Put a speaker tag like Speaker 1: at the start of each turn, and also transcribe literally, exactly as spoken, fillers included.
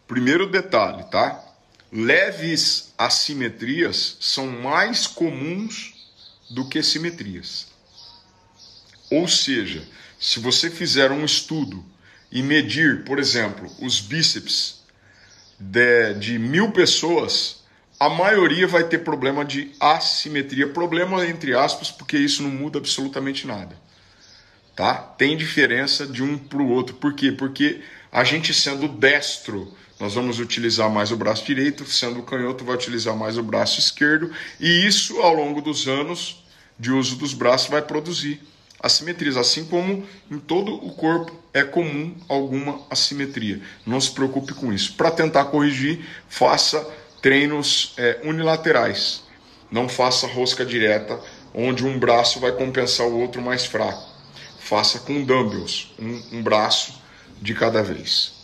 Speaker 1: Primeiro detalhe, tá? Leves assimetrias são mais comuns do que simetrias. Ou seja, se você fizer um estudo e medir, por exemplo, os bíceps de, de mil pessoas, a maioria vai ter problema de assimetria. Problema entre aspas, porque isso não muda absolutamente nada. Tá? Tem diferença de um para o outro. Por quê? Porque a gente sendo destro, nós vamos utilizar mais o braço direito, sendo canhoto, vai utilizar mais o braço esquerdo, e isso, ao longo dos anos de uso dos braços, vai produzir assimetrias, assim como em todo o corpo é comum alguma assimetria. Não se preocupe com isso. Para tentar corrigir, faça treinos é, unilaterais. Não faça rosca direta, onde um braço vai compensar o outro mais fraco. Faça com dumbbells, um, um braço de cada vez.